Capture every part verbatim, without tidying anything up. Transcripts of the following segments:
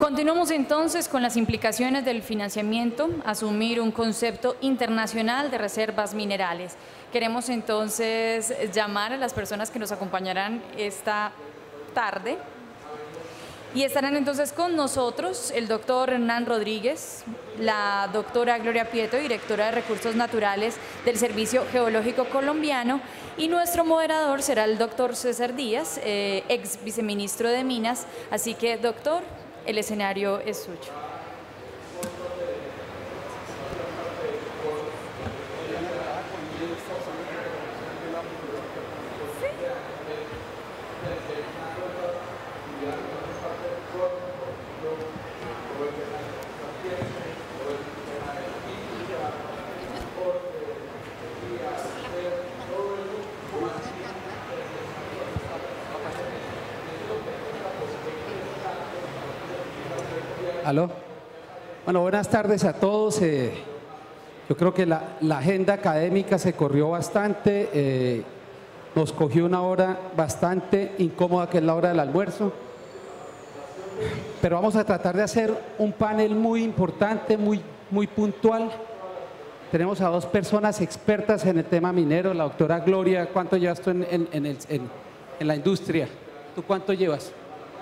Continuamos entonces con las implicaciones del financiamiento, asumir un concepto internacional de reservas minerales. Queremos entonces llamar a las personas que nos acompañarán esta tarde y estarán entonces con nosotros el doctor Hernán Rodríguez, la doctora Gloria Pietro, directora de Recursos Naturales del Servicio Geológico Colombiano, y nuestro moderador será el doctor César Díaz, eh, ex viceministro de Minas. Así que, doctor, el escenario es suyo. ¿Aló? Bueno, buenas tardes a todos. Eh, yo creo que la, la agenda académica se corrió bastante, eh, nos cogió una hora bastante incómoda, que es la hora del almuerzo, pero vamos a tratar de hacer un panel muy importante, muy, muy puntual. Tenemos a dos personas expertas en el tema minero. La doctora Gloria, ¿cuánto llevas tú en, en, en, el, en, en la industria? ¿Tú cuánto llevas?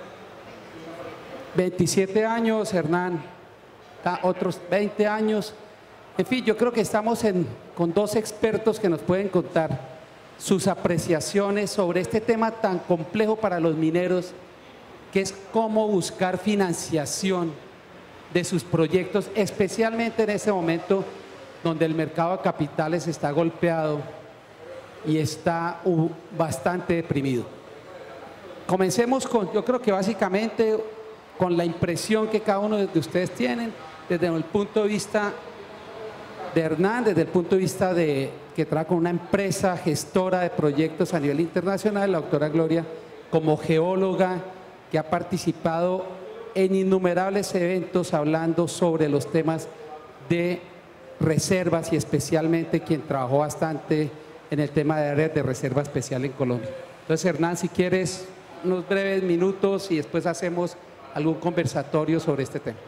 veintisiete años, Hernán, otros veinte años. En fin, yo creo que estamos en, con dos expertos que nos pueden contar sus apreciaciones sobre este tema tan complejo para los mineros, que es cómo buscar financiación de sus proyectos, especialmente en este momento donde el mercado de capitales está golpeado y está uh, bastante deprimido. Comencemos con, yo creo que básicamente con la impresión que cada uno de ustedes tienen desde el punto de vista de Hernán, desde el punto de vista de que trabaja con una empresa gestora de proyectos a nivel internacional, la doctora Gloria como geóloga que ha participado en innumerables eventos hablando sobre los temas de reservas y especialmente quien trabajó bastante en el tema de áreas de reserva especial en Colombia. Entonces, Hernán, si quieres unos breves minutos y después hacemos algún conversatorio sobre este tema.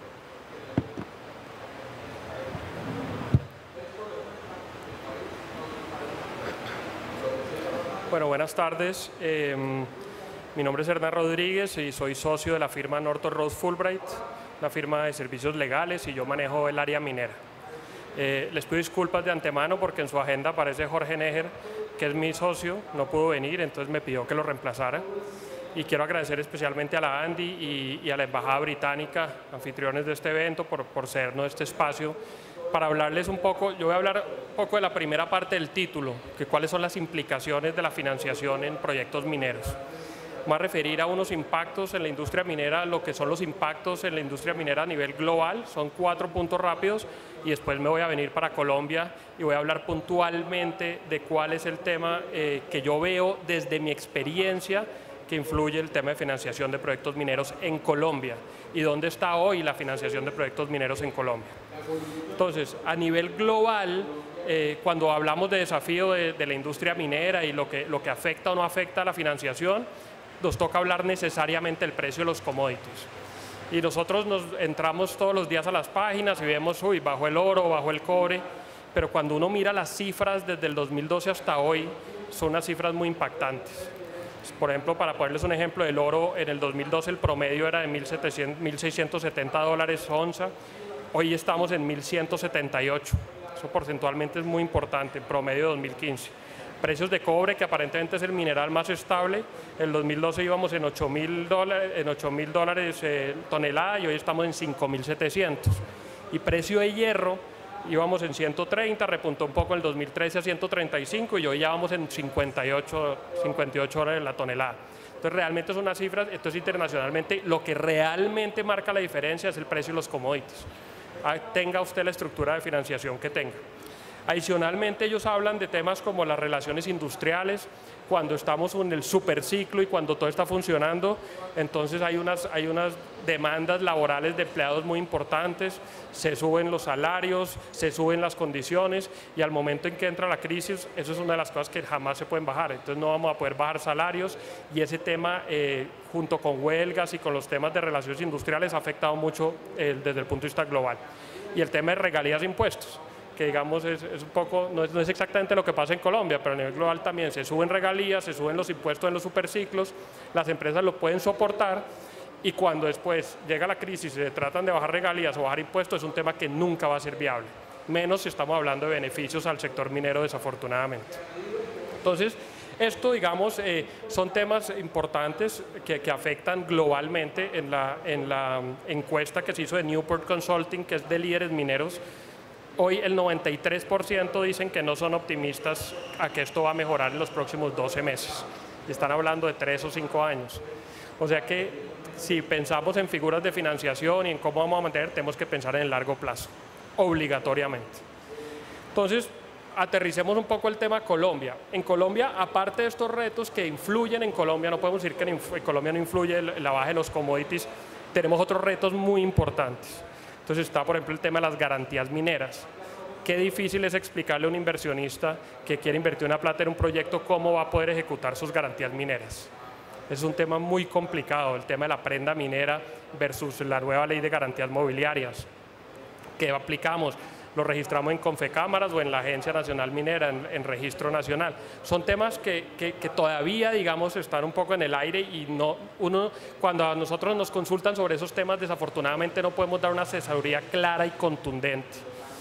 Bueno, buenas tardes. Eh, mi nombre es Hernán Rodríguez y soy socio de la firma Norton Rose Fulbright, una firma de servicios legales, y yo manejo el área minera. Eh, les pido disculpas de antemano porque en su agenda aparece Jorge Neger, que es mi socio, no pudo venir, entonces me pidió que lo reemplazara. Y quiero agradecer especialmente a la ANDI y, y a la Embajada Británica, anfitriones de este evento, por, por cedernos este espacio para hablarles un poco. Yo voy a hablar un poco de la primera parte del título, que cuáles son las implicaciones de la financiación en proyectos mineros. Voy a referir a unos impactos en la industria minera, lo que son los impactos en la industria minera a nivel global, son cuatro puntos rápidos, y después me voy a venir para Colombia y voy a hablar puntualmente de cuál es el tema eh, que yo veo desde mi experiencia que influye el tema de financiación de proyectos mineros en Colombia y dónde está hoy la financiación de proyectos mineros en Colombia. Entonces, a nivel global, eh, cuando hablamos de desafío de, de la industria minera y lo que, lo que afecta o no afecta a la financiación, nos toca hablar necesariamente del precio de los commodities. Y nosotros nos entramos todos los días a las páginas y vemos, uy, bajó el oro, bajó el cobre, pero cuando uno mira las cifras desde el dos mil doce hasta hoy, son unas cifras muy impactantes. Por ejemplo, para ponerles un ejemplo, del oro en el dos mil doce el promedio era de mil seiscientos setenta dólares onza, hoy estamos en mil ciento setenta y ocho, eso porcentualmente es muy importante, en promedio de dos mil quince. Precios de cobre, que aparentemente es el mineral más estable, en el dos mil doce íbamos en ocho mil dólares eh, tonelada y hoy estamos en cinco mil setecientos. Y precio de hierro, íbamos en ciento treinta, repuntó un poco en el dos mil trece a ciento treinta y cinco y hoy ya vamos en cincuenta y ocho dólares la tonelada. Entonces realmente son unas cifras, esto es internacionalmente, lo que realmente marca la diferencia es el precio de los commodities. Tenga usted la estructura de financiación que tenga. Adicionalmente, ellos hablan de temas como las relaciones industriales, cuando estamos en el superciclo y cuando todo está funcionando, entonces hay unas, hay unas demandas laborales de empleados muy importantes, se suben los salarios, se suben las condiciones y al momento en que entra la crisis, eso es una de las cosas que jamás se pueden bajar, entonces no vamos a poder bajar salarios y ese tema eh, junto con huelgas y con los temas de relaciones industriales ha afectado mucho eh, desde el punto de vista global. Y el tema de regalías e impuestos, que digamos es, es un poco, no es, no es exactamente lo que pasa en Colombia, pero a nivel global también se suben regalías, se suben los impuestos en los superciclos, las empresas lo pueden soportar y cuando después llega la crisis y se tratan de bajar regalías o bajar impuestos es un tema que nunca va a ser viable, menos si estamos hablando de beneficios al sector minero desafortunadamente. Entonces, esto, digamos, eh, son temas importantes que, que afectan globalmente en la, en la encuesta que se hizo de Newport Consulting, que es de líderes mineros. Hoy el noventa y tres por ciento dicen que no son optimistas a que esto va a mejorar en los próximos doce meses. Y están hablando de tres o cinco años. O sea que si pensamos en figuras de financiación y en cómo vamos a mantener, tenemos que pensar en el largo plazo, obligatoriamente. Entonces, aterricemos un poco el tema Colombia. En Colombia, aparte de estos retos que influyen en Colombia, no podemos decir que en Colombia no influye la baja de los commodities, tenemos otros retos muy importantes. Entonces está, por ejemplo, el tema de las garantías mineras. Qué difícil es explicarle a un inversionista que quiere invertir una plata en un proyecto cómo va a poder ejecutar sus garantías mineras. Es un tema muy complicado, el tema de la prenda minera versus la nueva ley de garantías mobiliarias. ¿Qué aplicamos? Lo registramos en Confecámaras o en la Agencia Nacional Minera, en, en registro nacional. Son temas que, que, que todavía, digamos, están un poco en el aire y no, uno, cuando a nosotros nos consultan sobre esos temas, desafortunadamente no podemos dar una asesoría clara y contundente.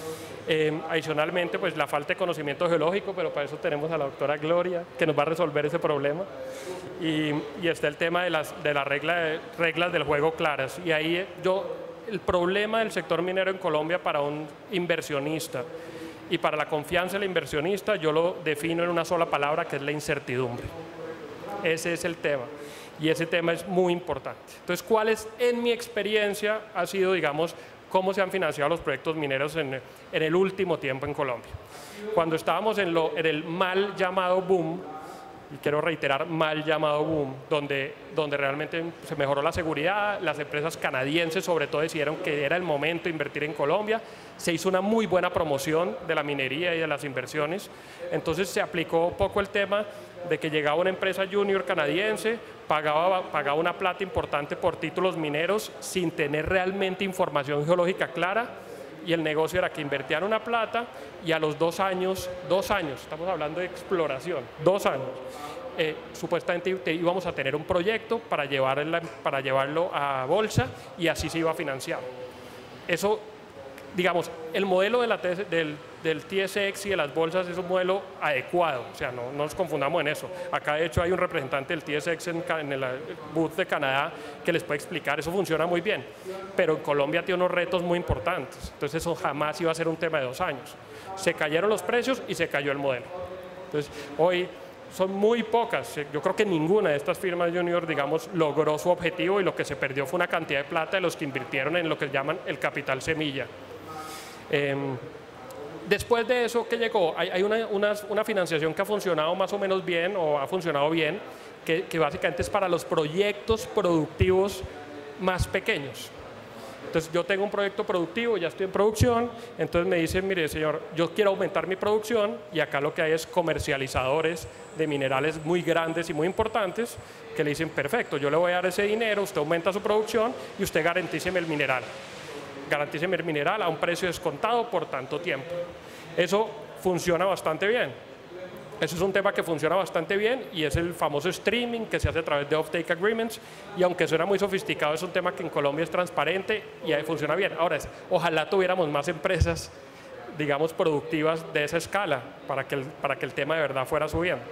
Eh, adicionalmente, pues la falta de conocimiento geológico, pero para eso tenemos a la doctora Gloria, que nos va a resolver ese problema. Y, y está el tema de las, de las regla, reglas del juego claras. Y ahí yo... El problema del sector minero en Colombia para un inversionista y para la confianza del inversionista yo lo defino en una sola palabra, que es la incertidumbre. Ese es el tema y ese tema es muy importante. Entonces, ¿cuál es, en mi experiencia, ha sido, digamos, cómo se han financiado los proyectos mineros en, en el último tiempo en Colombia? Cuando estábamos en, lo, en el mal llamado boom, y quiero reiterar, mal llamado boom, donde, donde realmente se mejoró la seguridad, las empresas canadienses sobre todo decidieron que era el momento de invertir en Colombia, se hizo una muy buena promoción de la minería y de las inversiones, entonces se aplicó un poco el tema de que llegaba una empresa junior canadiense, pagaba, pagaba una plata importante por títulos mineros sin tener realmente información geológica clara, y el negocio era que invertían una plata y a los dos años, dos años, estamos hablando de exploración, dos años, eh, supuestamente íbamos a tener un proyecto para, llevarla, para llevarlo a bolsa y así se iba a financiar. Eso, digamos, el modelo de la, del, del T S X y de las bolsas es un modelo adecuado, o sea, no, no nos confundamos en eso. Acá de hecho hay un representante del T S X en, en el booth de Canadá que les puede explicar, eso funciona muy bien, pero en Colombia tiene unos retos muy importantes, entonces eso jamás iba a ser un tema de dos años. Se cayeron los precios y se cayó el modelo. Entonces, hoy son muy pocas, yo creo que ninguna de estas firmas junior, digamos, logró su objetivo y lo que se perdió fue una cantidad de plata de los que invirtieron en lo que llaman el capital semilla. Eh, después de eso, ¿qué llegó? Hay, hay una, una, una financiación que ha funcionado más o menos bien o ha funcionado bien, que, que básicamente es para los proyectos productivos más pequeños. Entonces yo tengo un proyecto productivo, ya estoy en producción, entonces me dicen, mire señor, yo quiero aumentar mi producción y acá lo que hay es comercializadores de minerales muy grandes y muy importantes que le dicen, perfecto, yo le voy a dar ese dinero, usted aumenta su producción y usted garantíceme el mineral. Garantíceme el mineral a un precio descontado por tanto tiempo. Eso funciona bastante bien. Eso es un tema que funciona bastante bien y es el famoso streaming que se hace a través de off-take agreements y aunque suena muy sofisticado es un tema que en Colombia es transparente y ahí funciona bien. Ahora, es, ojalá tuviéramos más empresas, digamos, productivas de esa escala para que, el, para que el tema de verdad fuera subiendo.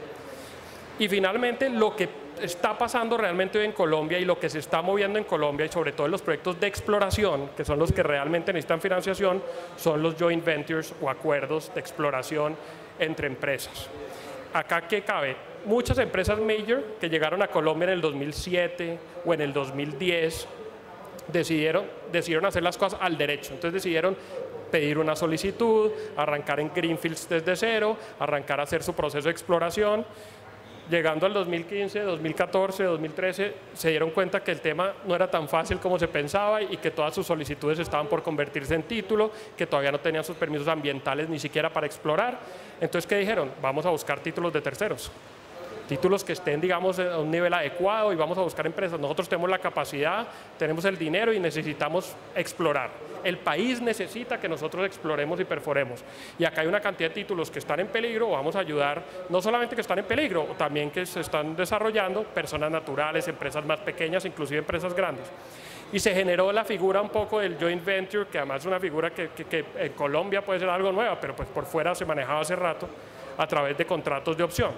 Y finalmente, lo que está pasando realmente hoy en Colombia y lo que se está moviendo en Colombia y sobre todo en los proyectos de exploración, que son los que realmente necesitan financiación, son los joint ventures o acuerdos de exploración entre empresas. Acá, ¿qué cabe? Muchas empresas major que llegaron a Colombia en el dos mil siete o en el dos mil diez decidieron, decidieron hacer las cosas al derecho. Entonces decidieron pedir una solicitud, arrancar en greenfields desde cero, arrancar a hacer su proceso de exploración. Llegando al dos mil quince, dos mil catorce, dos mil trece, se dieron cuenta que el tema no era tan fácil como se pensaba y que todas sus solicitudes estaban por convertirse en título, que todavía no tenían sus permisos ambientales ni siquiera para explorar. Entonces, ¿qué dijeron? Vamos a buscar títulos de terceros. Títulos que estén, digamos, a un nivel adecuado y vamos a buscar empresas. Nosotros tenemos la capacidad, tenemos el dinero y necesitamos explorar. El país necesita que nosotros exploremos y perforemos. Y acá hay una cantidad de títulos que están en peligro, vamos a ayudar, no solamente que están en peligro, también que se están desarrollando, personas naturales, empresas más pequeñas, inclusive empresas grandes. Y se generó la figura un poco del joint venture, que además es una figura que, que, que en Colombia puede ser algo nueva, pero pues por fuera se manejaba hace rato a través de contratos de opción.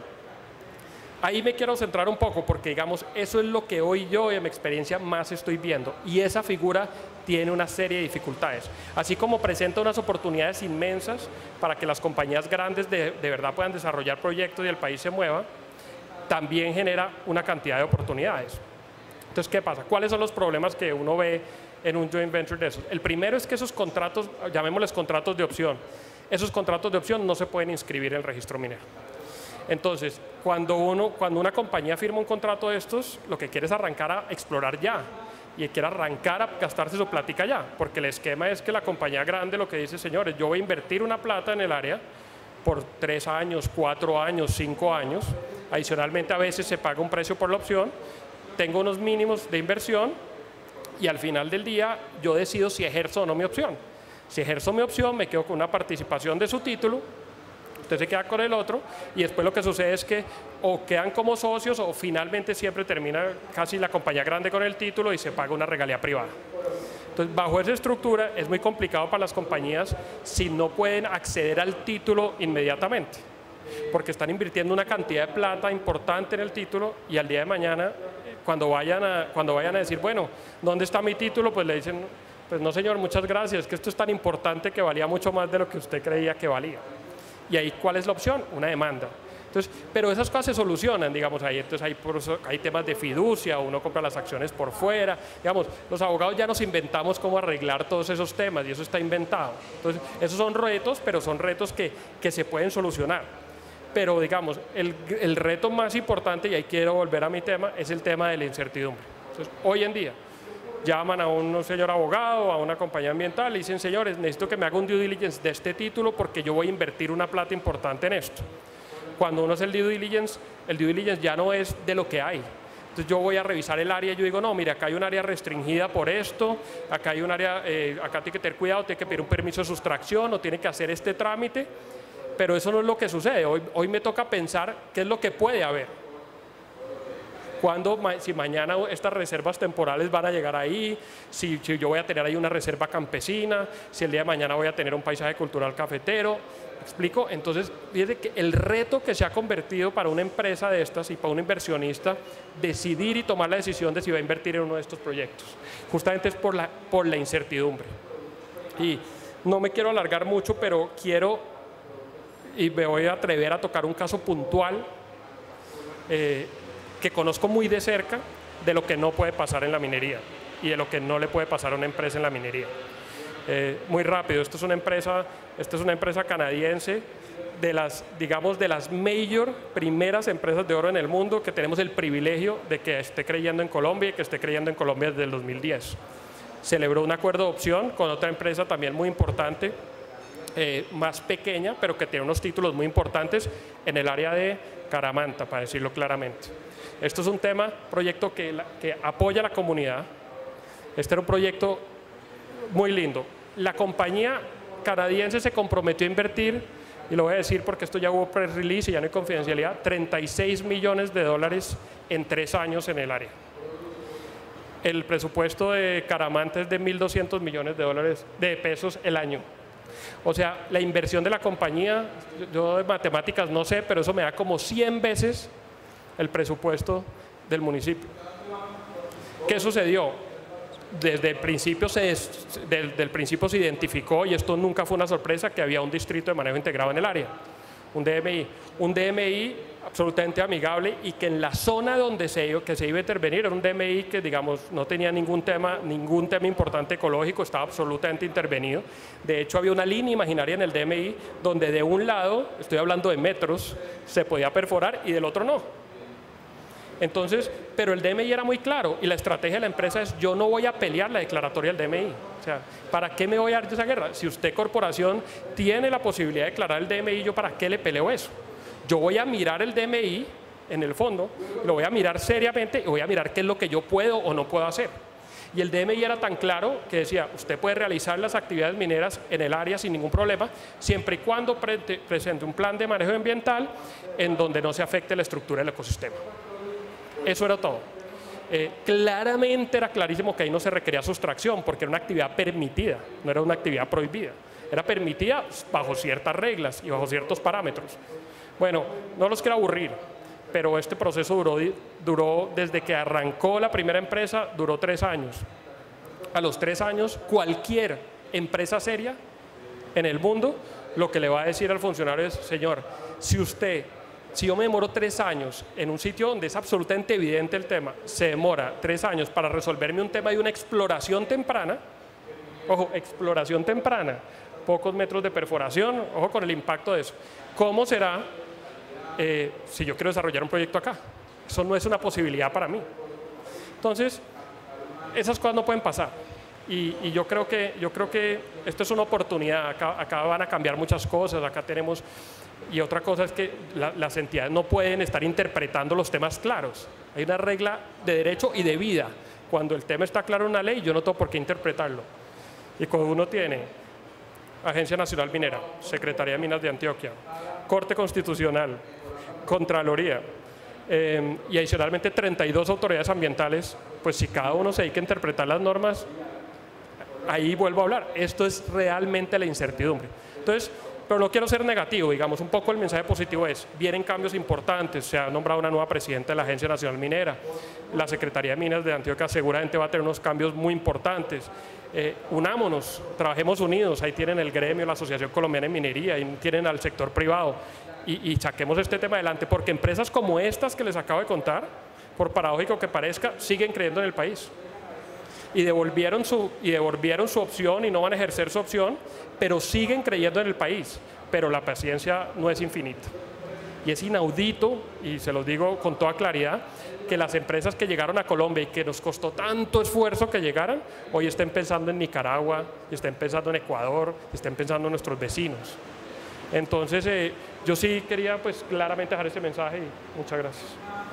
Ahí me quiero centrar un poco porque, digamos, eso es lo que hoy yo en mi experiencia más estoy viendo y esa figura tiene una serie de dificultades. Así como presenta unas oportunidades inmensas para que las compañías grandes de, de verdad puedan desarrollar proyectos y el país se mueva, también genera una cantidad de oportunidades. Entonces, ¿qué pasa? ¿Cuáles son los problemas que uno ve en un joint venture de esos? El primero es que esos contratos, llamémosles contratos de opción, esos contratos de opción no se pueden inscribir en el registro minero. Entonces, cuando, uno, cuando una compañía firma un contrato de estos, lo que quiere es arrancar a explorar ya y quiere arrancar a gastarse su plática ya, porque el esquema es que la compañía grande lo que dice, señores, yo voy a invertir una plata en el área por tres años, cuatro años, cinco años, adicionalmente a veces se paga un precio por la opción, tengo unos mínimos de inversión y al final del día yo decido si ejerzo o no mi opción. Si ejerzo mi opción, me quedo con una participación de su título, usted se queda con el otro y después lo que sucede es que o quedan como socios o finalmente siempre termina casi la compañía grande con el título y se paga una regalía privada. Entonces, bajo esa estructura es muy complicado para las compañías si no pueden acceder al título inmediatamente, porque están invirtiendo una cantidad de plata importante en el título y al día de mañana, cuando vayan a, cuando vayan a decir, bueno, ¿dónde está mi título? Pues le dicen, pues no señor, muchas gracias, es que esto es tan importante que valía mucho más de lo que usted creía que valía. Y ahí, ¿cuál es la opción? Una demanda. Entonces, pero esas cosas se solucionan, digamos, ahí. Entonces hay, hay temas de fiducia, uno compra las acciones por fuera. Digamos, los abogados ya nos inventamos cómo arreglar todos esos temas y eso está inventado. Entonces, esos son retos, pero son retos que, que se pueden solucionar. Pero, digamos, el, el reto más importante, y ahí quiero volver a mi tema, es el tema de la incertidumbre. Entonces, hoy en día, llaman a un señor abogado, a una compañía ambiental y dicen, señores, necesito que me haga un due diligence de este título porque yo voy a invertir una plata importante en esto. Cuando uno hace el due diligence, el due diligence ya no es de lo que hay. Entonces yo voy a revisar el área y yo digo, no, mire, acá hay un área restringida por esto, acá hay un área, eh, acá tiene que tener cuidado, tiene que pedir un permiso de sustracción o tiene que hacer este trámite, pero eso no es lo que sucede. Hoy, hoy me toca pensar qué es lo que puede haber. Cuando, si mañana estas reservas temporales van a llegar ahí, si, si yo voy a tener ahí una reserva campesina, si el día de mañana voy a tener un paisaje cultural cafetero, ¿me explico? Entonces, fíjate que el reto que se ha convertido para una empresa de estas y para un inversionista decidir y tomar la decisión de si va a invertir en uno de estos proyectos, justamente es por la, por la incertidumbre. Y no me quiero alargar mucho, pero quiero, y me voy a atrever a tocar un caso puntual, eh, que conozco muy de cerca de lo que no puede pasar en la minería y de lo que no le puede pasar a una empresa en la minería. Eh, muy rápido, esto es una empresa, esta es una empresa canadiense de las, digamos, de las mayor primeras empresas de oro en el mundo que tenemos el privilegio de que esté creyendo en Colombia y que esté creyendo en Colombia desde el dos mil diez. Celebró un acuerdo de opción con otra empresa también muy importante, eh, más pequeña, pero que tiene unos títulos muy importantes en el área de Caramanta, para decirlo claramente. Esto es un tema, proyecto que, la, que apoya a la comunidad. Este era un proyecto muy lindo. La compañía canadiense se comprometió a invertir, y lo voy a decir porque esto ya hubo press release y ya no hay confidencialidad, treinta y seis millones de dólares en tres años en el área. El presupuesto de Caramanta es de mil doscientos millones de dólares de pesos el año. O sea, la inversión de la compañía, yo de matemáticas no sé, pero eso me da como cien veces el presupuesto del municipio. ¿Qué sucedió? Desde el principio se, desde el principio se identificó, y esto nunca fue una sorpresa, que había un distrito de manejo integrado en el área, un D M I. Un D M I absolutamente amigable y que en la zona donde se, que se iba a intervenir era un D M I que, digamos, no tenía ningún tema, ningún tema importante ecológico, estaba absolutamente intervenido. De hecho, había una línea imaginaria en el D M I donde de un lado, estoy hablando de metros, se podía perforar y del otro no. Entonces, pero el D M I era muy claro y la estrategia de la empresa es: yo no voy a pelear la declaratoria del D M I. O sea, ¿para qué me voy a dar de esa guerra? Si usted, corporación, tiene la posibilidad de declarar el D M I, ¿yo para qué le peleo eso? Yo voy a mirar el D M I en el fondo, lo voy a mirar seriamente y voy a mirar qué es lo que yo puedo o no puedo hacer. Y el D M I era tan claro que decía: usted puede realizar las actividades mineras en el área sin ningún problema, siempre y cuando pre presente un plan de manejo ambiental en donde no se afecte la estructura del ecosistema. Eso era todo. Eh, claramente era clarísimo que ahí no se requería sustracción porque era una actividad permitida, no era una actividad prohibida. Era permitida bajo ciertas reglas y bajo ciertos parámetros. Bueno, no los quiero aburrir, pero este proceso duró, duró desde que arrancó la primera empresa, duró tres años. A los tres años, cualquier empresa seria en el mundo lo que le va a decir al funcionario es: señor, si usted, si yo me demoro tres años en un sitio donde es absolutamente evidente el tema, se demora tres años para resolverme un tema de una exploración temprana, ojo, exploración temprana, pocos metros de perforación, ojo con el impacto de eso. ¿Cómo será eh, si yo quiero desarrollar un proyecto acá? Eso no es una posibilidad para mí. Entonces, esas cosas no pueden pasar. Y, y yo, creo que, yo creo que esto es una oportunidad. Acá, acá van a cambiar muchas cosas, acá tenemos... Y otra cosa es que la, las entidades no pueden estar interpretando los temas claros. Hay una regla de derecho y de vida. Cuando el tema está claro en una ley, yo no tengo por qué interpretarlo. Y cuando uno tiene Agencia Nacional Minera, Secretaría de Minas de Antioquia, Corte Constitucional, Contraloría eh, y adicionalmente treinta y dos autoridades ambientales, pues si cada uno se dedica a interpretar las normas, ahí vuelvo a hablar. Esto es realmente la incertidumbre. Entonces, pero no quiero ser negativo, digamos, un poco el mensaje positivo es: vienen cambios importantes, se ha nombrado una nueva presidenta de la Agencia Nacional Minera, la Secretaría de Minas de Antioquia seguramente va a tener unos cambios muy importantes. Eh, unámonos, trabajemos unidos, ahí tienen el gremio, la Asociación Colombiana de Minería, ahí tienen al sector privado y, y saquemos este tema adelante, porque empresas como estas que les acabo de contar, por paradójico que parezca, siguen creyendo en el país. Y devolvieron, su, y devolvieron su opción y no van a ejercer su opción, pero siguen creyendo en el país. Pero la paciencia no es infinita. Y es inaudito, y se los digo con toda claridad, que las empresas que llegaron a Colombia y que nos costó tanto esfuerzo que llegaran, hoy estén pensando en Nicaragua, estén pensando en Ecuador, estén pensando en nuestros vecinos. Entonces, eh, yo sí quería pues claramente dejar ese mensaje y muchas gracias.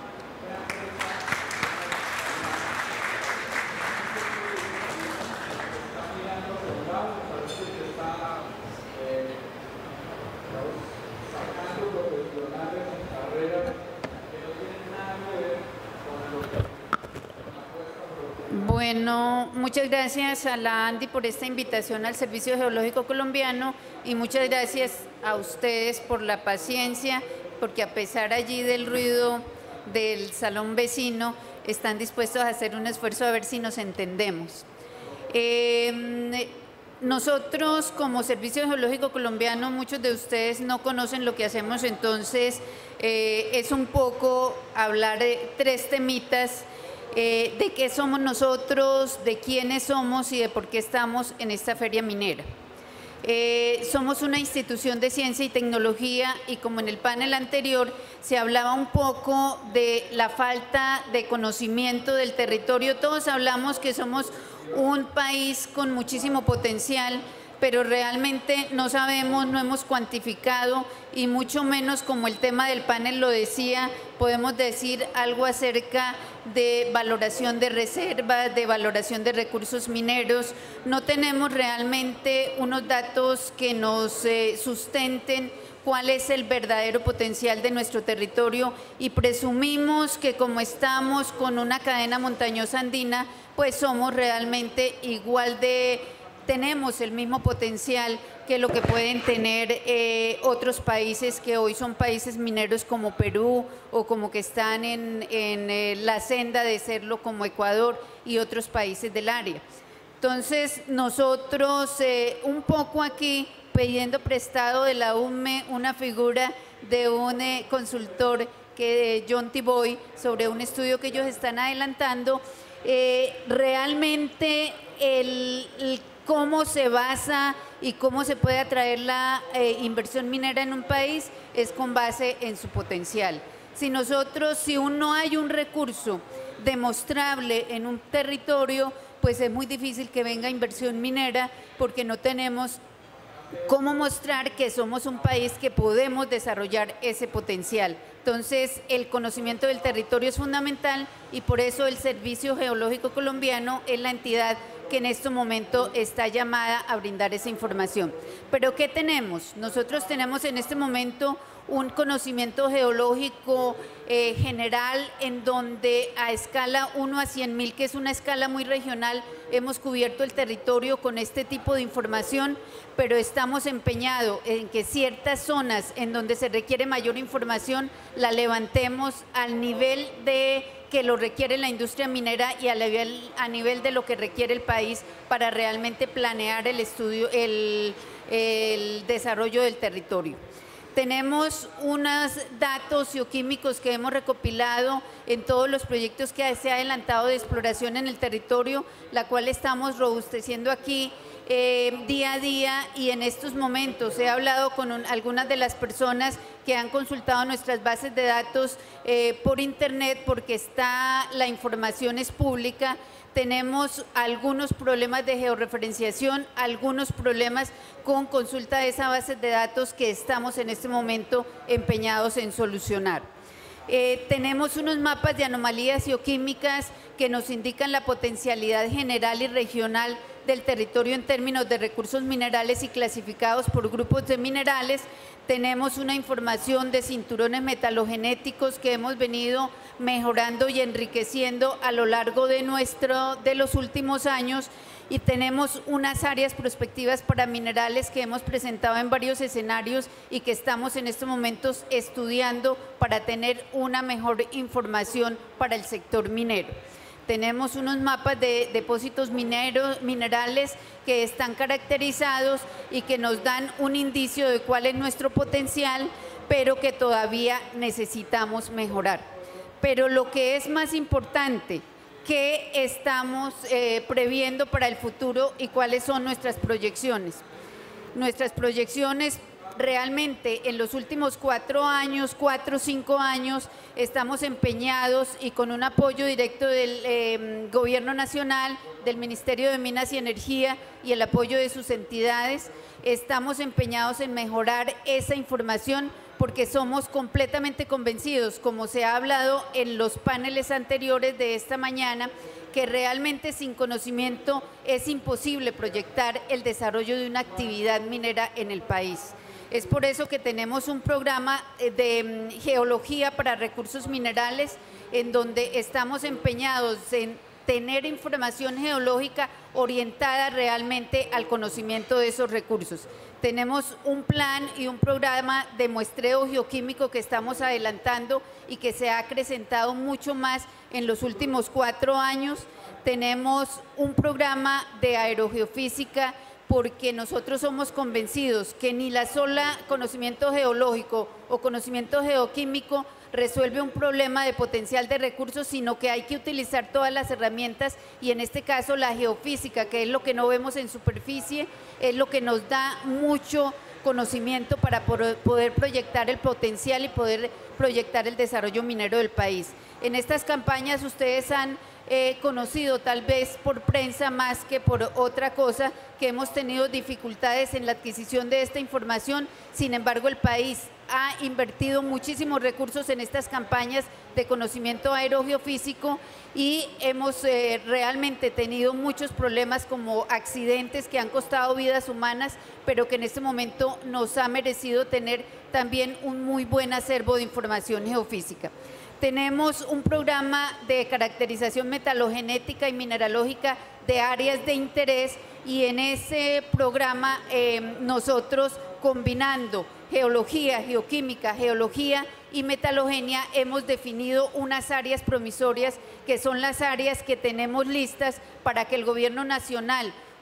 Bueno, muchas gracias a la ANDI por esta invitación al Servicio Geológico Colombiano y muchas gracias a ustedes por la paciencia, porque a pesar allí del ruido del salón vecino, están dispuestos a hacer un esfuerzo a ver si nos entendemos. Eh, nosotros como Servicio Geológico Colombiano, muchos de ustedes no conocen lo que hacemos, entonces eh, es un poco hablar de tres temitas. Eh, de qué somos nosotros, de quiénes somos y de por qué estamos en esta feria minera. Eh, somos una institución de ciencia y tecnología y como en el panel anterior se hablaba un poco de la falta de conocimiento del territorio, todos hablamos que somos un país con muchísimo potencial, pero realmente no sabemos, no hemos cuantificado y mucho menos, como el tema del panel lo decía, podemos decir algo acerca de valoración de reservas, de valoración de recursos mineros. No tenemos realmente unos datos que nos eh, sustenten cuál es el verdadero potencial de nuestro territorio y presumimos que como estamos con una cadena montañosa andina, pues somos realmente igual de... tenemos el mismo potencial que lo que pueden tener eh, otros países que hoy son países mineros como Perú o como que están en, en eh, la senda de serlo como Ecuador y otros países del área. Entonces nosotros eh, un poco aquí pidiendo prestado de la U M E una figura de un eh, consultor, que John Tiboy, sobre un estudio que ellos están adelantando. Eh, realmente el, el cómo se basa y cómo se puede atraer la eh, inversión minera en un país es con base en su potencial. Si nosotros, si un, no hay un recurso demostrable en un territorio, pues es muy difícil que venga inversión minera, porque no tenemos cómo mostrar que somos un país que podemos desarrollar ese potencial. Entonces, el conocimiento del territorio es fundamental, y por eso el Servicio Geológico Colombiano es la entidad que en este momento está llamada a brindar esa información. ¿Pero qué tenemos? Nosotros tenemos en este momento un conocimiento geológico eh, general, en donde a escala uno a cien mil, que es una escala muy regional, hemos cubierto el territorio con este tipo de información, pero estamos empeñados en que ciertas zonas en donde se requiere mayor información la levantemos al nivel de que lo requiere la industria minera y a nivel, a nivel de lo que requiere el país, para realmente planear el estudio, el, el desarrollo del territorio. Tenemos unos datos geoquímicos que hemos recopilado en todos los proyectos que se ha adelantado de exploración en el territorio, la cual estamos robusteciendo aquí eh, día a día, y en estos momentos he hablado con un, algunas de las personas que han consultado nuestras bases de datos eh, por internet, porque está, la información es pública. Tenemos algunos problemas de georreferenciación, algunos problemas con consulta de esa base de datos que estamos en este momento empeñados en solucionar. Eh, tenemos unos mapas de anomalías geoquímicas que nos indican la potencialidad general y regional del territorio en términos de recursos minerales y clasificados por grupos de minerales. Tenemos una información de cinturones metalogenéticos que hemos venido mejorando y enriqueciendo a lo largo de, nuestro, de los últimos años, y tenemos unas áreas prospectivas para minerales que hemos presentado en varios escenarios y que estamos en estos momentos estudiando para tener una mejor información para el sector minero. Tenemos unos mapas de depósitos mineros, minerales que están caracterizados y que nos dan un indicio de cuál es nuestro potencial, pero que todavía necesitamos mejorar. Pero lo que es más importante, ¿qué estamos eh, previendo para el futuro y cuáles son nuestras proyecciones? Nuestras proyecciones realmente en los últimos cuatro años, cuatro o cinco años, estamos empeñados, y con un apoyo directo del eh, Gobierno Nacional, del Ministerio de Minas y Energía y el apoyo de sus entidades, estamos empeñados en mejorar esa información, porque somos completamente convencidos, como se ha hablado en los paneles anteriores de esta mañana, que realmente sin conocimiento es imposible proyectar el desarrollo de una actividad minera en el país. Es por eso que tenemos un programa de geología para recursos minerales, en donde estamos empeñados en tener información geológica orientada realmente al conocimiento de esos recursos. Tenemos un plan y un programa de muestreo geoquímico que estamos adelantando y que se ha acrecentado mucho más en los últimos cuatro años. Tenemos un programa de aerogeofísica, porque nosotros somos convencidos que ni la sola conocimiento geológico o conocimiento geoquímico resuelve un problema de potencial de recursos, sino que hay que utilizar todas las herramientas, y en este caso la geofísica, que es lo que no vemos en superficie, es lo que nos da mucho conocimiento para poder proyectar el potencial y poder proyectar el desarrollo minero del país. En estas campañas ustedes han eh, conocido, tal vez por prensa más que por otra cosa, que hemos tenido dificultades en la adquisición de esta información. Sin embargo, el país ha invertido muchísimos recursos en estas campañas de conocimiento aerogeofísico, y hemos eh, realmente tenido muchos problemas, como accidentes que han costado vidas humanas, pero que en este momento nos ha merecido tener también un muy buen acervo de información geofísica. Tenemos un programa de caracterización metalogenética y mineralógica de áreas de interés, y en ese programa eh, nosotros, combinando geología, geoquímica, geología y metalogenia, hemos definido unas áreas promisorias, que son las áreas que tenemos listas para que el Gobierno Nacional,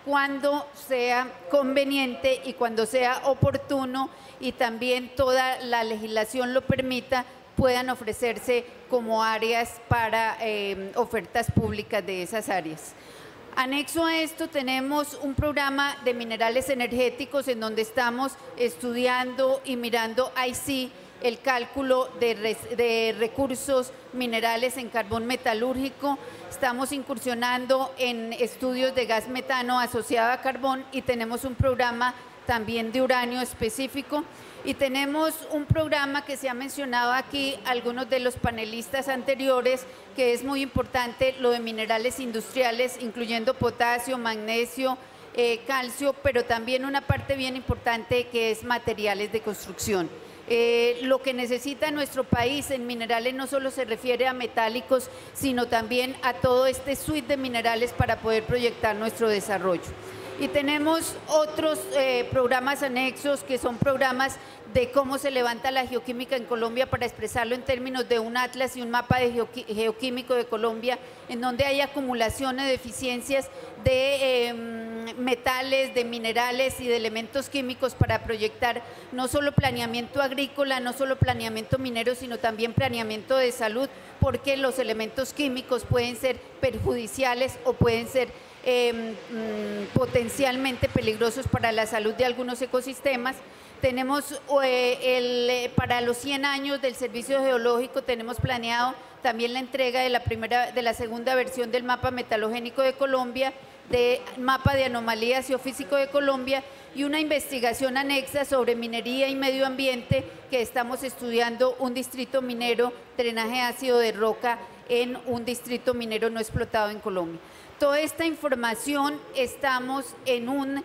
cuando sea conveniente y cuando sea oportuno y también toda la legislación lo permita, puedan ofrecerse como áreas para eh, ofertas públicas de esas áreas. Anexo a esto tenemos un programa de minerales energéticos en donde estamos estudiando y mirando ahí sí el cálculo de, res, de recursos minerales en carbón metalúrgico. Estamos incursionando en estudios de gas metano asociado a carbón y tenemos un programa también de uranio específico. Y tenemos un programa que se ha mencionado aquí, algunos de los panelistas anteriores, que es muy importante, lo de minerales industriales, incluyendo potasio, magnesio, eh, calcio, pero también una parte bien importante que es materiales de construcción. Eh, lo que necesita nuestro país en minerales no solo se refiere a metálicos, sino también a todo este suite de minerales para poder proyectar nuestro desarrollo. Y tenemos otros eh, programas anexos que son programas de cómo se levanta la geoquímica en Colombia para expresarlo en términos de un atlas y un mapa de geoqui geoquímico de Colombia, en donde hay acumulaciones de deficiencias de eh, metales, de minerales y de elementos químicos para proyectar no solo planeamiento agrícola, no solo planeamiento minero, sino también planeamiento de salud, porque los elementos químicos pueden ser perjudiciales o pueden ser Eh, mm, potencialmente peligrosos para la salud de algunos ecosistemas. Tenemos eh, el, eh, para los cien años del Servicio Geológico tenemos planeado también la entrega de la, primera, de la segunda versión del mapa metalogénico de Colombia, de mapa de anomalías geofísico de Colombia y una investigación anexa sobre minería y medio ambiente que estamos estudiando un distrito minero, drenaje ácido de roca en un distrito minero no explotado en Colombia. Toda esta información estamos en un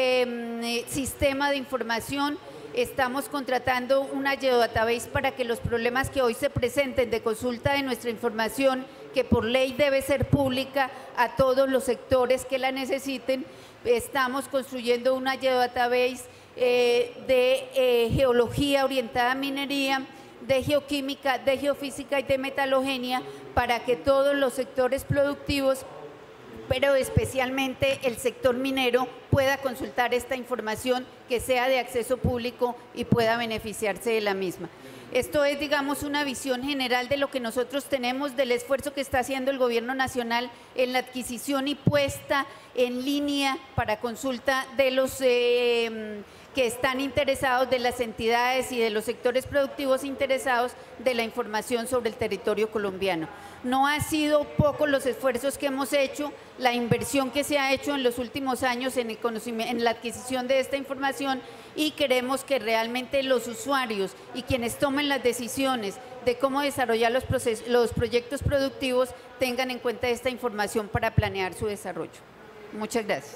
eh, sistema de información, estamos contratando una geodatabase para que los problemas que hoy se presenten de consulta de nuestra información, que por ley debe ser pública a todos los sectores que la necesiten, estamos construyendo una geodatabase eh, de eh, geología orientada a minería, de geoquímica, de geofísica y de metalogenia para que todos los sectores productivos, pero especialmente el sector minero, pueda consultar esta información que sea de acceso público y pueda beneficiarse de la misma. Esto es, digamos, una visión general de lo que nosotros tenemos, del esfuerzo que está haciendo el Gobierno Nacional en la adquisición y puesta en línea para consulta de los eh, que están interesados, de las entidades y de los sectores productivos interesados de la información sobre el territorio colombiano. No ha sido pocos los esfuerzos que hemos hecho, la inversión que se ha hecho en los últimos años en, el conocimiento, en la adquisición de esta información, y queremos que realmente los usuarios y quienes tomen las decisiones de cómo desarrollar los, procesos, los proyectos productivos tengan en cuenta esta información para planear su desarrollo. Muchas gracias.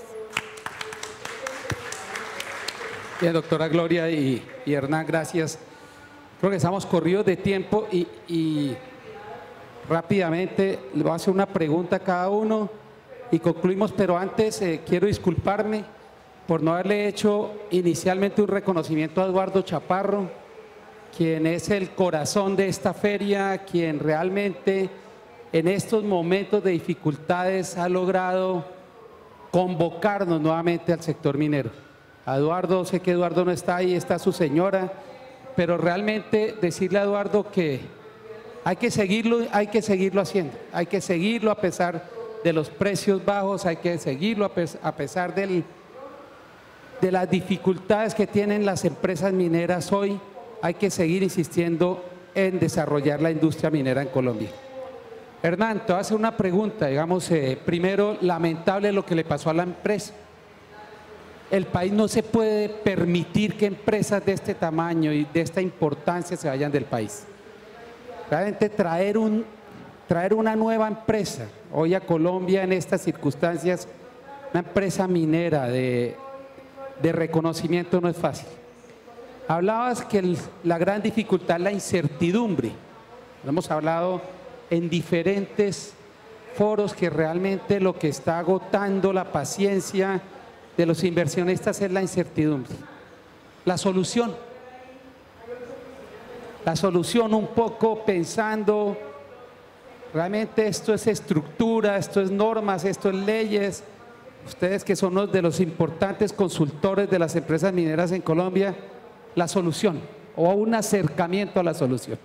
Bien, doctora Gloria y, y Hernán, gracias. Creo que estamos corridos de tiempo y, y rápidamente le voy a hacer una pregunta a cada uno y concluimos, pero antes eh, quiero disculparme por no haberle hecho inicialmente un reconocimiento a Eduardo Chaparro, quien es el corazón de esta feria, quien realmente en estos momentos de dificultades ha logrado convocarnos nuevamente al sector minero. A Eduardo, sé que Eduardo no está ahí, está su señora, pero realmente decirle a Eduardo que hay que seguirlo, hay que seguirlo haciendo, hay que seguirlo a pesar de los precios bajos, hay que seguirlo a pesar del, de las dificultades que tienen las empresas mineras hoy, hay que seguir insistiendo en desarrollar la industria minera en Colombia. Hernán, te voy a hacer una pregunta, digamos, eh, primero, lamentable lo que le pasó a la empresa. El país no se puede permitir que empresas de este tamaño y de esta importancia se vayan del país. Realmente traer, un, traer una nueva empresa hoy a Colombia en estas circunstancias, una empresa minera de, de reconocimiento no es fácil. Hablabas que el, la gran dificultad es la incertidumbre. Lo hemos hablado en diferentes foros que realmente lo que está agotando la paciencia de los inversionistas es la incertidumbre. La solución, la solución un poco pensando, realmente esto es estructura, esto es normas, esto es leyes, ustedes que son uno de los importantes consultores de las empresas mineras en Colombia, la solución o un acercamiento a la solución.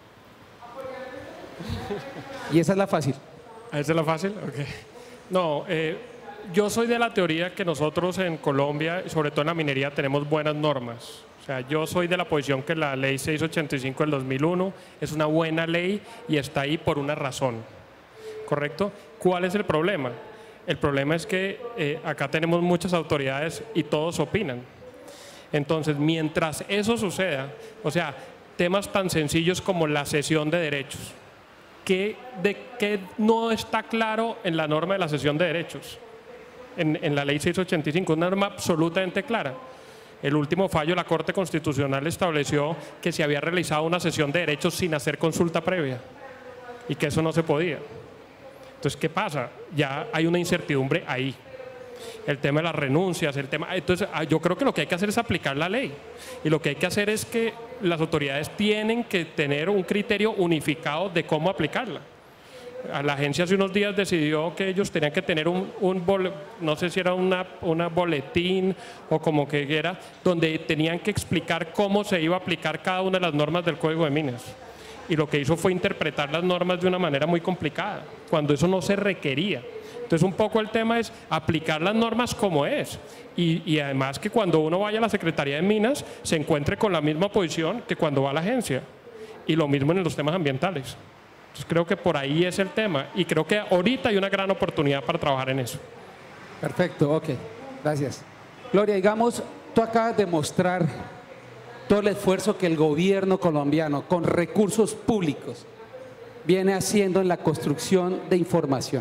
Y esa es la fácil. ¿Esa es la fácil? Ok. No, eh, yo soy de la teoría que nosotros en Colombia, y sobre todo en la minería, tenemos buenas normas. O sea, yo soy de la posición que la ley seiscientos ochenta y cinco del dos mil uno es una buena ley y está ahí por una razón. ¿Correcto? ¿Cuál es el problema? El problema es que eh, acá tenemos muchas autoridades y todos opinan. Entonces, mientras eso suceda, o sea, temas tan sencillos como la cesión de derechos, ¿qué, de, qué no está claro en la norma de la cesión de derechos? En, en la ley seiscientos ochenta y cinco, una norma absolutamente clara. El último fallo de la Corte Constitucional estableció que se había realizado una cesión de derechos sin hacer consulta previa y que eso no se podía. Entonces, ¿qué pasa? Ya hay una incertidumbre ahí. El tema de las renuncias, el tema… Entonces, yo creo que lo que hay que hacer es aplicar la ley. Y lo que hay que hacer es que las autoridades tienen que tener un criterio unificado de cómo aplicarla. La agencia hace unos días decidió que ellos tenían que tener un, un bol, no sé si era una, una boletín o como que era, donde tenían que explicar cómo se iba a aplicar cada una de las normas del Código de Minas. Y lo que hizo fue interpretar las normas de una manera muy complicada, cuando eso no se requería. Entonces, un poco el tema es aplicar las normas como es. Y, y además que cuando uno vaya a la Secretaría de Minas, se encuentre con la misma posición que cuando va a la agencia. Y lo mismo en los temas ambientales. Entonces, creo que por ahí es el tema. Y creo que ahorita hay una gran oportunidad para trabajar en eso. Perfecto, ok. Gracias. Gloria, digamos, tú acabas de mostrar todo el esfuerzo que el gobierno colombiano, con recursos públicos, viene haciendo en la construcción de información.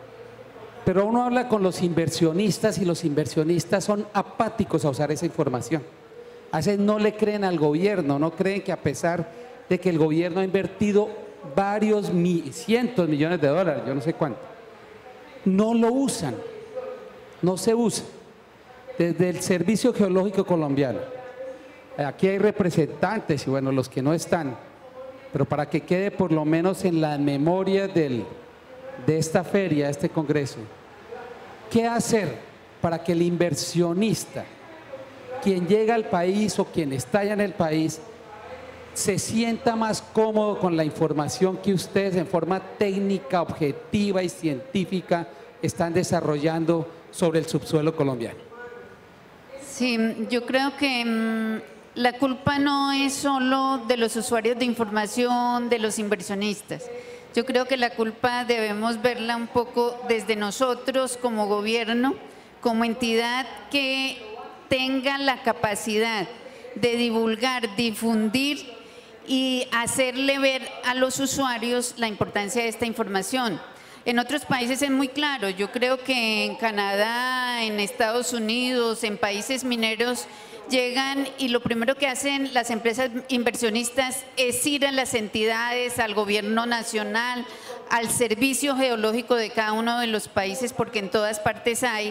Pero uno habla con los inversionistas y los inversionistas son apáticos a usar esa información. A veces no le creen al gobierno, no creen que a pesar de que el gobierno ha invertido varios mi, cientos millones de dólares, yo no sé cuánto, no lo usan, no se usa. Desde el Servicio Geológico Colombiano, aquí hay representantes y bueno, los que no están, pero para que quede por lo menos en la memoria del, de esta feria, de este congreso, ¿qué hacer para que el inversionista, quien llega al país o quien está allá en el país, se sienta más cómodo con la información que ustedes en forma técnica, objetiva y científica están desarrollando sobre el subsuelo colombiano? Sí, yo creo que mmm, la culpa no es solo de los usuarios de información, de los inversionistas. Yo creo que la culpa debemos verla un poco desde nosotros como gobierno, como entidad que tenga la capacidad de divulgar, difundir y hacerle ver a los usuarios la importancia de esta información. En otros países es muy claro, yo creo que en Canadá, en Estados Unidos, en países mineros, llegan y lo primero que hacen las empresas inversionistas es ir a las entidades, al gobierno nacional, al servicio geológico de cada uno de los países, porque en todas partes hay,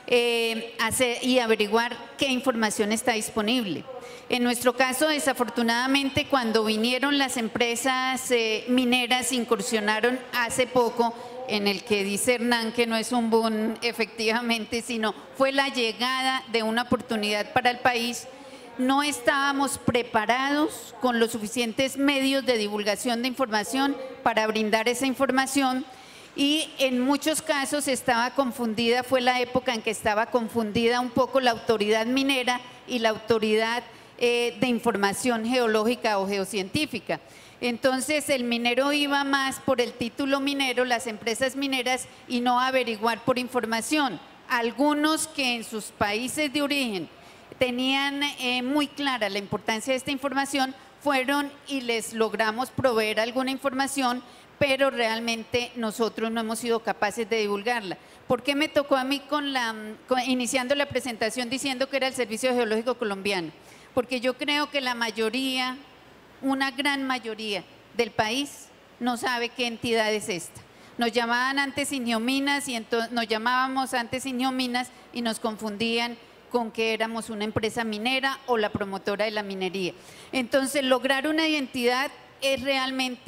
eh, hacer, y averiguar qué información está disponible. En nuestro caso, desafortunadamente, cuando vinieron las empresas eh, mineras, incursionaron hace poco, en el que dice Hernán que no es un boom efectivamente, sino fue la llegada de una oportunidad para el país. No estábamos preparados con los suficientes medios de divulgación de información para brindar esa información y en muchos casos estaba confundida, fue la época en que estaba confundida un poco la autoridad minera y la autoridad eh, de información geológica o geocientífica. Entonces el minero iba más por el título minero, las empresas mineras, y no a averiguar por información. Algunos que en sus países de origen tenían eh, muy clara la importancia de esta información, fueron y les logramos proveer alguna información, pero realmente nosotros no hemos sido capaces de divulgarla. ¿Por qué me tocó a mí con la, con, iniciando la presentación diciendo que era el Servicio Geológico Colombiano? Porque yo creo que la mayoría, una gran mayoría del país no sabe qué entidad es esta. Nos llamaban antes Ingeominas y entonces nos llamábamos antes Ingeominas y nos confundían con que éramos una empresa minera o la promotora de la minería. Entonces, lograr una identidad es realmente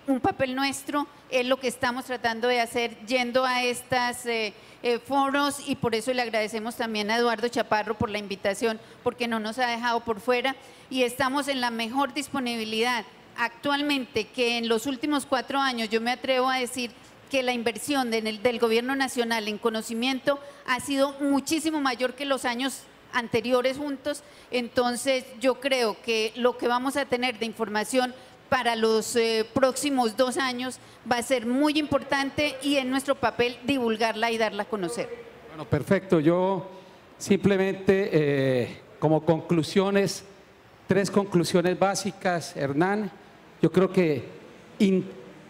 un papel nuestro, es lo que estamos tratando de hacer yendo a estas eh, eh, foros, y por eso le agradecemos también a Eduardo Chaparro por la invitación, porque no nos ha dejado por fuera, y estamos en la mejor disponibilidad actualmente, que en los últimos cuatro años yo me atrevo a decir que la inversión de, del Gobierno Nacional en conocimiento ha sido muchísimo mayor que los años anteriores juntos. Entonces yo creo que lo que vamos a tener de información para los eh, próximos dos años va a ser muy importante, y es nuestro papel divulgarla y darla a conocer. Bueno, perfecto. Yo simplemente eh, como conclusiones, tres conclusiones básicas, Hernán. Yo creo que in,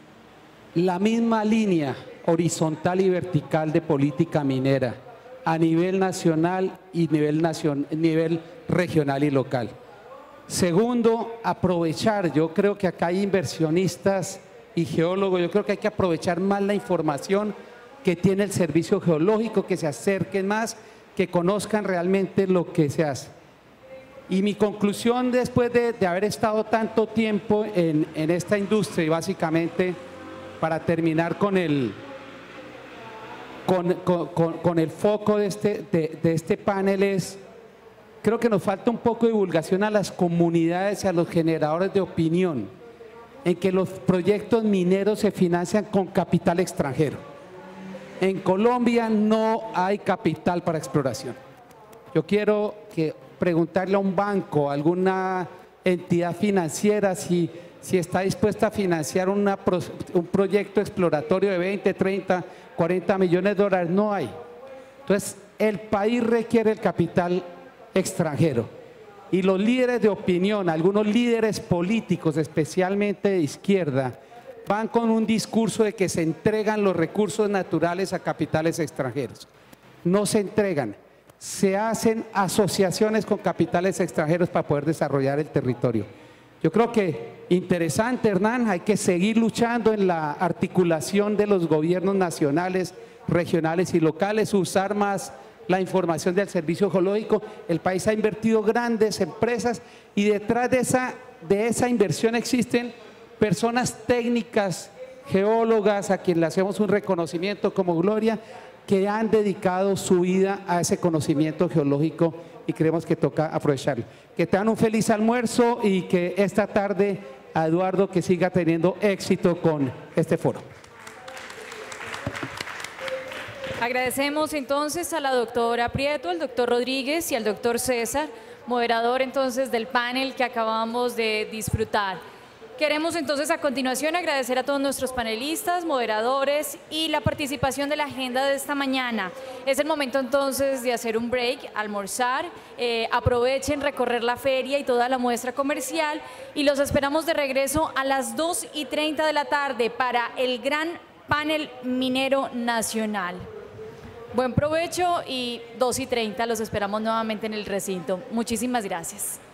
la misma línea horizontal y vertical de política minera a nivel nacional y nivel, nacion, nivel regional y local. Segundo, aprovechar, yo creo que acá hay inversionistas y geólogos, yo creo que hay que aprovechar más la información que tiene el servicio geológico, que se acerquen más, que conozcan realmente lo que se hace. Y mi conclusión después de, de haber estado tanto tiempo en, en esta industria, y básicamente para terminar con el, con, con, con, con el foco de este, de, de este panel es, creo que nos falta un poco de divulgación a las comunidades y a los generadores de opinión, en que los proyectos mineros se financian con capital extranjero. En Colombia no hay capital para exploración. Yo quiero que preguntarle a un banco, a alguna entidad financiera, si, si está dispuesta a financiar una, un proyecto exploratorio de veinte, treinta, cuarenta millones de dólares. No hay. Entonces, el país requiere el capital extranjero, y los líderes de opinión, algunos líderes políticos, especialmente de izquierda, van con un discurso de que se entregan los recursos naturales a capitales extranjeros. No se entregan, se hacen asociaciones con capitales extranjeros para poder desarrollar el territorio. Yo creo que interesante, Hernán, hay que seguir luchando en la articulación de los gobiernos nacionales, regionales y locales, usar más la información del servicio geológico. El país ha invertido grandes empresas, y detrás de esa, de esa inversión existen personas técnicas, geólogas, a quien le hacemos un reconocimiento como Gloria, que han dedicado su vida a ese conocimiento geológico, y creemos que toca aprovecharlo. Que tengan un feliz almuerzo, y que esta tarde a Eduardo que siga teniendo éxito con este foro. Agradecemos entonces a la doctora Prieto, al doctor Rodríguez y al doctor César, moderador entonces del panel que acabamos de disfrutar. Queremos entonces a continuación agradecer a todos nuestros panelistas, moderadores y la participación de la agenda de esta mañana. Es el momento entonces de hacer un break, almorzar, eh, aprovechen recorrer la feria y toda la muestra comercial, y los esperamos de regreso a las dos y treinta de la tarde para el gran panel minero nacional. Buen provecho, y dos y treinta los esperamos nuevamente en el recinto. Muchísimas gracias.